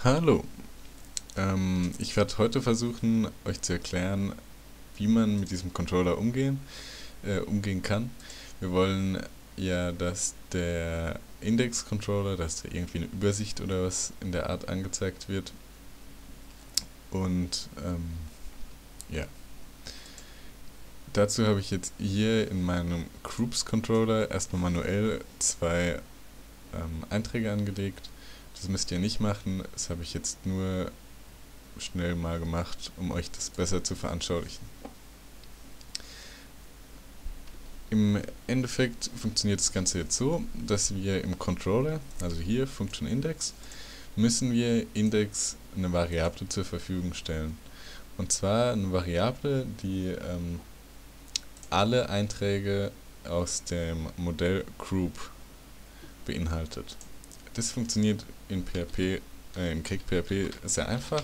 Hallo, ich werde heute versuchen, euch zu erklären, wie man mit diesem Controller umgehen kann. Wir wollen ja, dass der Index-Controller, dass da irgendwie eine Übersicht oder was in der Art angezeigt wird. Und ja, dazu habe ich jetzt hier in meinem Groups-Controller erstmal manuell zwei Einträge angelegt. Das müsst ihr nicht machen, das habe ich jetzt nur schnell mal gemacht, um euch das besser zu veranschaulichen. Im Endeffekt funktioniert das Ganze jetzt so, dass wir im Controller, also hier Function Index, müssen wir Index eine Variable zur Verfügung stellen. Und zwar eine Variable, die alle Einträge aus dem Modell Group beinhaltet. Das funktioniert in PHP, in Cake.php sehr einfach.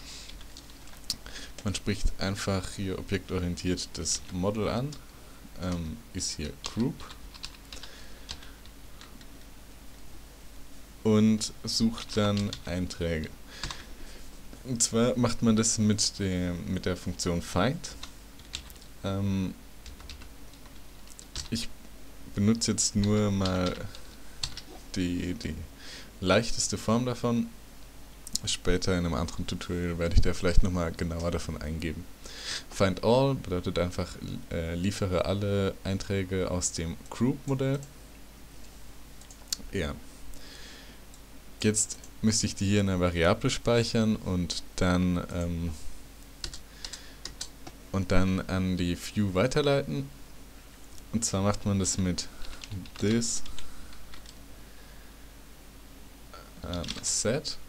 Man spricht einfach hier objektorientiert das Model an, ist hier Group und sucht dann Einträge. Und zwar macht man das mit der Funktion find. Ich benutze jetzt nur mal die leichteste Form davon. Später in einem anderen Tutorial werde ich da vielleicht nochmal genauer davon eingeben. Find all bedeutet einfach, liefere alle Einträge aus dem Group-Modell. Ja. Jetzt müsste ich die hier in einer Variable speichern und dann an die View weiterleiten. Und zwar macht man das mit this set.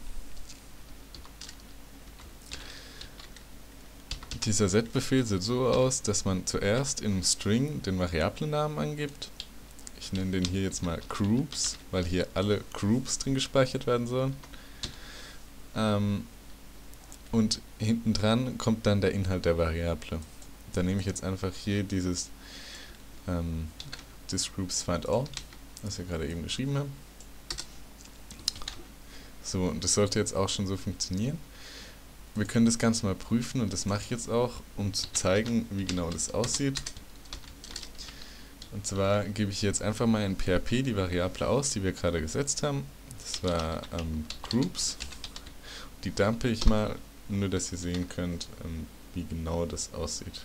Dieser set-Befehl sieht so aus, dass man zuerst im String den Variablennamen angibt. Ich nenne den hier jetzt mal Groups, weil hier alle Groups drin gespeichert werden sollen. Und hinten dran kommt dann der Inhalt der Variable. Da nehme ich jetzt einfach hier dieses this groups find all, was wir gerade eben geschrieben haben. So, und das sollte jetzt auch schon so funktionieren. Wir können das Ganze mal prüfen und das mache ich jetzt auch, um zu zeigen, wie genau das aussieht. Und zwar gebe ich jetzt einfach mal in PHP die Variable aus, die wir gerade gesetzt haben. Das war Groups. Die dumpe ich mal, nur dass ihr sehen könnt, wie genau das aussieht.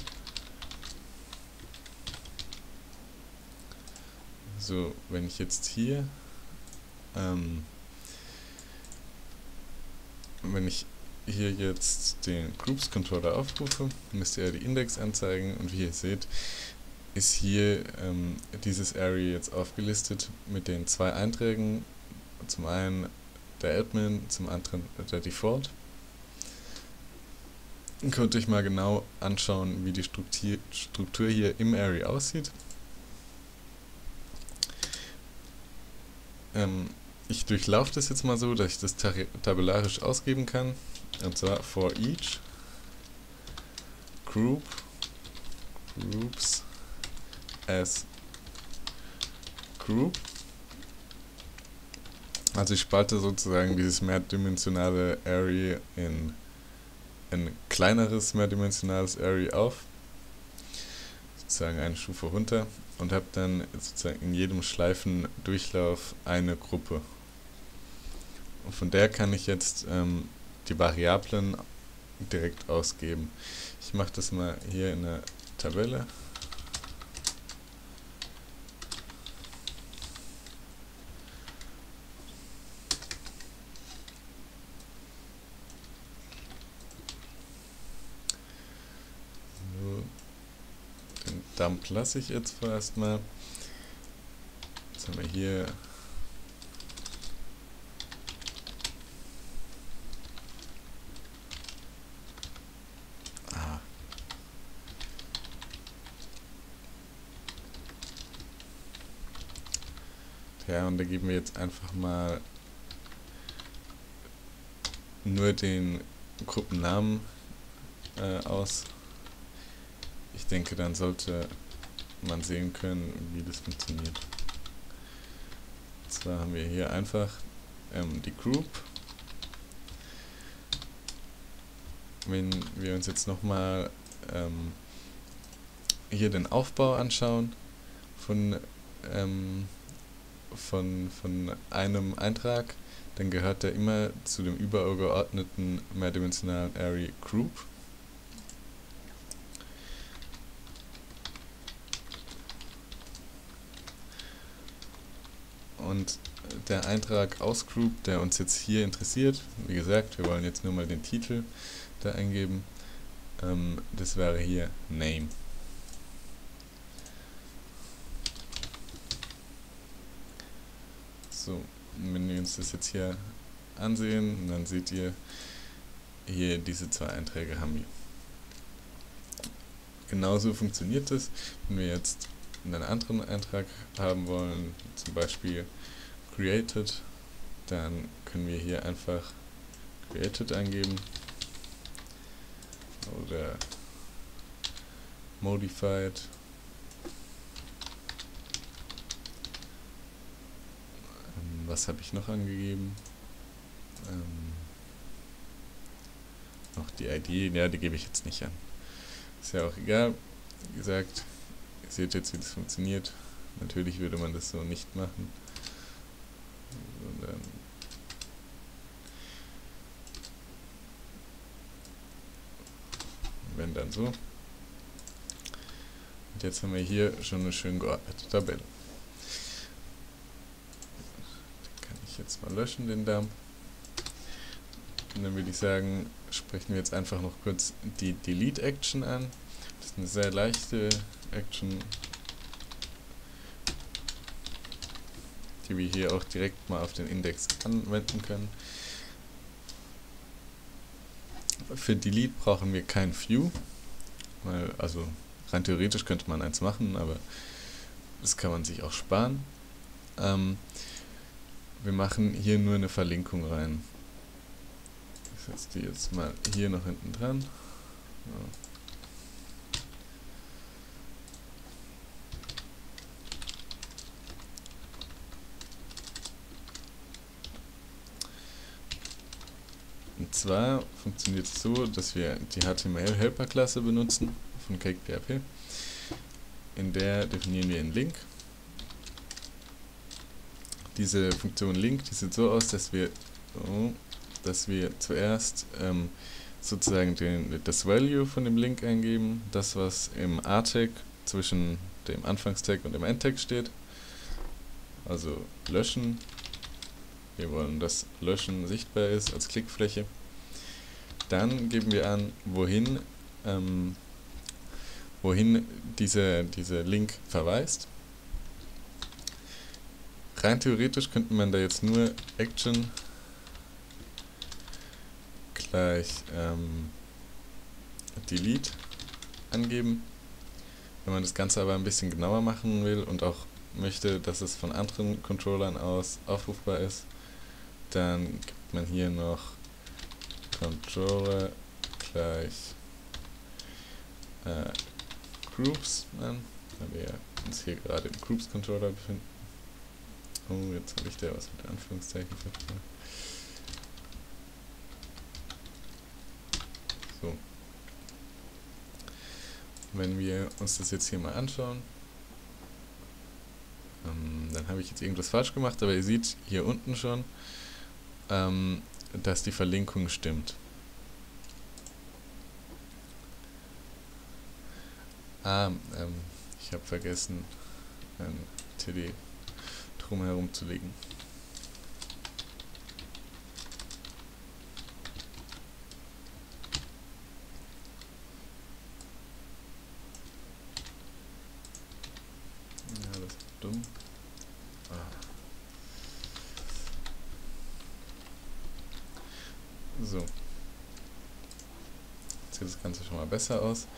So, wenn ich jetzt hier jetzt den Groups Controller aufrufe, müsst ihr die Index anzeigen und wie ihr seht, ist hier dieses Array jetzt aufgelistet mit den zwei Einträgen, zum einen der Admin, zum anderen der Default. Ihr könnt euch mal genau anschauen, wie die Struktur hier im Array aussieht. Ich durchlaufe das jetzt mal so, dass ich das tabellarisch ausgeben kann. Und zwar for each groups as group. Also ich spalte sozusagen dieses mehrdimensionale Array in ein kleineres mehrdimensionales Array auf, sozusagen eine Stufe runter, und habe dann sozusagen in jedem Schleifendurchlauf eine Gruppe. Und von der kann ich jetzt die Variablen direkt ausgeben. Ich mache das mal hier in der Tabelle. So, den Dump lasse ich jetzt vorerst mal. Jetzt haben wir hier ja, und da geben wir jetzt einfach mal nur den Gruppennamen aus. Ich denke, dann sollte man sehen können, wie das funktioniert. Und zwar haben wir hier einfach die Group wenn wir uns jetzt nochmal hier den Aufbau anschauen von einem Eintrag, dann gehört der immer zu dem übergeordneten mehrdimensionalen Array Group. Und der Eintrag aus Group, der uns jetzt hier interessiert, wie gesagt, wir wollen jetzt nur mal den Titel da eingeben, das wäre hier Name. So, wenn wir uns das jetzt hier ansehen, dann seht ihr, hier diese zwei Einträge haben wir. Genauso funktioniert es, wenn wir jetzt einen anderen Eintrag haben wollen, zum Beispiel created, dann können wir hier einfach created eingeben oder modified. Was habe ich noch angegeben? Noch die ID, ja, die gebe ich jetzt nicht an. Ist ja auch egal. Wie gesagt, ihr seht jetzt, wie das funktioniert. Natürlich würde man das so nicht machen. Sondern wenn dann so. Und jetzt haben wir hier schon eine schön geordnete Tabelle. Jetzt mal löschen den Dump. Und dann würde ich sagen, sprechen wir jetzt einfach noch kurz die Delete Action an. Das ist eine sehr leichte Action, die wir hier auch direkt mal auf den Index anwenden können. Für Delete brauchen wir kein View, weil, also rein theoretisch könnte man eins machen, aber das kann man sich auch sparen. Wir machen hier nur eine Verlinkung rein. Ich setze die jetzt mal hier noch hinten dran. So. Und zwar funktioniert es so, dass wir die HTML-Helper-Klasse benutzen von CakePHP. In der definieren wir einen Link. Diese Funktion Link, die sieht so aus, dass wir zuerst sozusagen das Value von dem Link eingeben, das was im A-Tag zwischen dem Anfangstag und dem Endtag steht, also löschen. Wir wollen, dass Löschen sichtbar ist als Klickfläche. Dann geben wir an, wohin dieser Link verweist. Rein theoretisch könnte man da jetzt nur Action gleich Delete angeben. Wenn man das Ganze aber ein bisschen genauer machen will und auch möchte, dass es von anderen Controllern aus aufrufbar ist, dann gibt man hier noch Controller gleich Groups an, weil wir uns hier gerade im Groups Controller befinden. Oh, jetzt habe ich da was mit Anführungszeichen vertan. So. Wenn wir uns das jetzt hier mal anschauen, dann habe ich jetzt irgendwas falsch gemacht, aber ihr seht hier unten schon, dass die Verlinkung stimmt. Ich habe vergessen, ein TD drumherum zu legen. Ja, das ist dumm. So. Jetzt sieht das Ganze schon mal besser aus.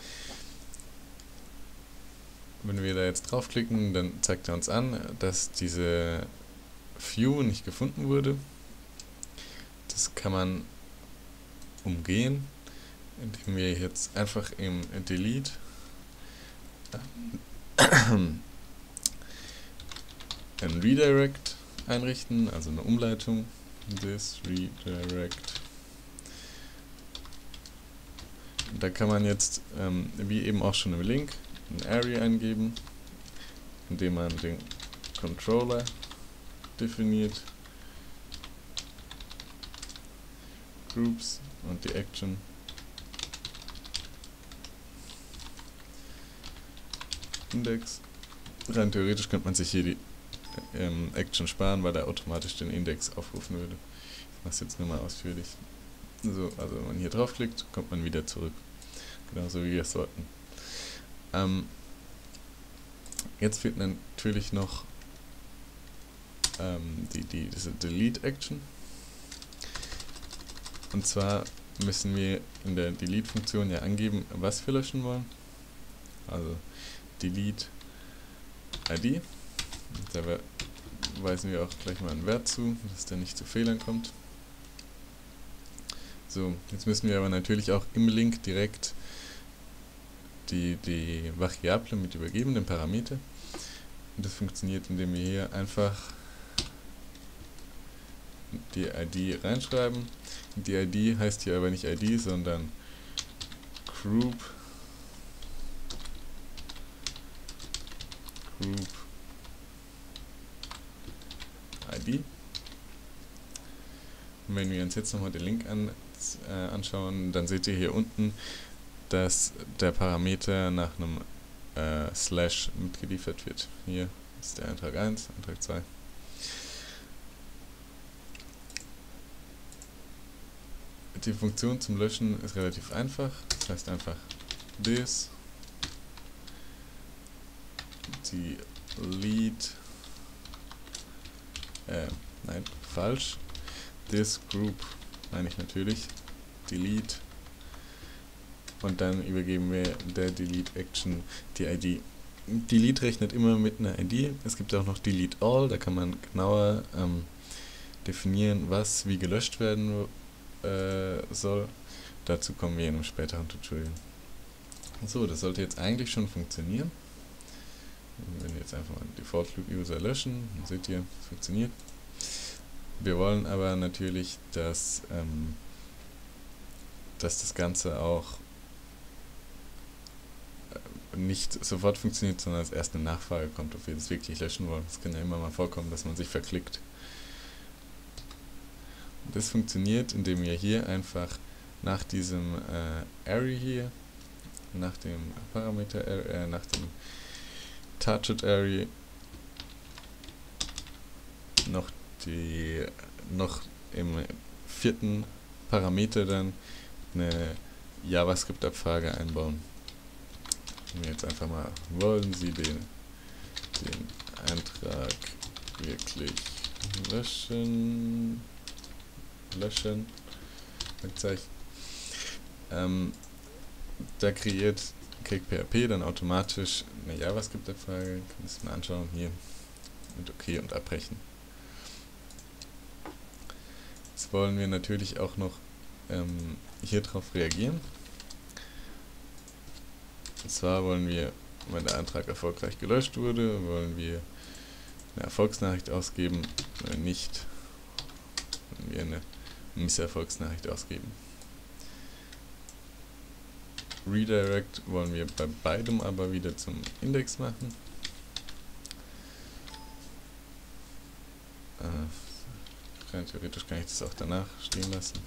Wenn wir da jetzt draufklicken, dann zeigt er uns an, dass diese View nicht gefunden wurde. Das kann man umgehen, indem wir jetzt einfach im Delete ein Redirect einrichten, also eine Umleitung. This Redirect Da kann man jetzt, wie eben auch schon im Link, ein Array eingeben, indem man den Controller definiert, Groups und die Action. Index. Rein theoretisch könnte man sich hier die Action sparen, weil er automatisch den Index aufrufen würde. Ich mache es jetzt nur mal ausführlich. So, also wenn man hier draufklickt, kommt man wieder zurück. Genauso wie wir es sollten. Jetzt fehlt natürlich noch diese Delete-Action. Und zwar müssen wir in der Delete-Funktion ja angeben, was wir löschen wollen. Also Delete ID. Da weisen wir auch gleich mal einen Wert zu, dass der nicht zu Fehlern kommt. So, jetzt müssen wir aber natürlich auch im Link direkt die Variable mit übergeben, den Parameter. Und das funktioniert, indem wir hier einfach die ID reinschreiben. Die ID heißt hier aber nicht ID, sondern Group ID. Und wenn wir uns jetzt nochmal den Link anschauen, dann seht ihr hier unten, dass der Parameter nach einem Slash mitgeliefert wird. Hier ist der Eintrag 1, Eintrag 2. Die Funktion zum Löschen ist relativ einfach. Das heißt einfach this delete nein, falsch. This group meine ich natürlich. Delete. Und dann übergeben wir der Delete Action die ID. Delete rechnet immer mit einer ID. Es gibt auch noch Delete All, da kann man genauer definieren, was wie gelöscht werden soll. Dazu kommen wir in einem späteren Tutorial. So, das sollte jetzt eigentlich schon funktionieren. Wenn wir jetzt einfach mal Default Loop User löschen, dann seht ihr, es funktioniert. Wir wollen aber natürlich, dass das Ganze auch nicht sofort funktioniert, sondern als erst eine Nachfrage kommt, ob wir das wirklich löschen wollen. Es kann ja immer mal vorkommen, dass man sich verklickt. Und das funktioniert, indem wir hier einfach nach diesem Array hier, nach dem Parameter, nach dem Target Array noch im vierten Parameter dann eine JavaScript-Abfrage einbauen. Und jetzt einfach mal, wollen Sie den Eintrag wirklich löschen, da kriegt PHP dann automatisch eine JavaScript-Abfrage, kann das mal anschauen, hier mit OK und abbrechen. Jetzt wollen wir natürlich auch noch hier drauf reagieren. Und zwar wollen wir, wenn der Antrag erfolgreich gelöscht wurde, wollen wir eine Erfolgsnachricht ausgeben, wenn nicht, wollen wir eine Misserfolgsnachricht ausgeben. Redirect wollen wir bei beidem aber wieder zum Index machen. Rein theoretisch kann ich das auch danach stehen lassen.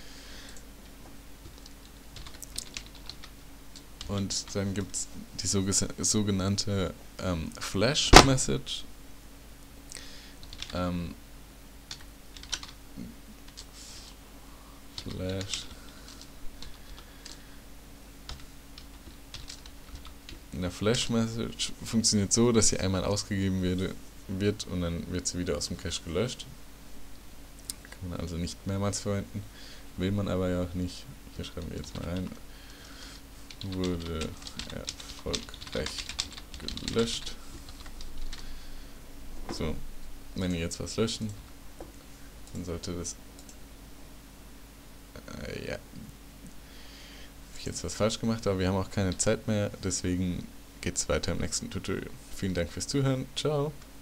Und dann gibt es die sogenannte Flash-Message. Eine Flash-Message funktioniert so, dass sie einmal ausgegeben wird und dann wird sie wieder aus dem Cache gelöscht. Kann man also nicht mehrmals verwenden, will man aber ja auch nicht. Hier schreiben wir jetzt mal rein. Wurde erfolgreich gelöscht. So, wenn wir jetzt was löschen, dann sollte das ja, habe ich jetzt was falsch gemacht, aber wir haben auch keine Zeit mehr, deswegen geht es weiter im nächsten Tutorial. Vielen Dank fürs Zuhören, ciao!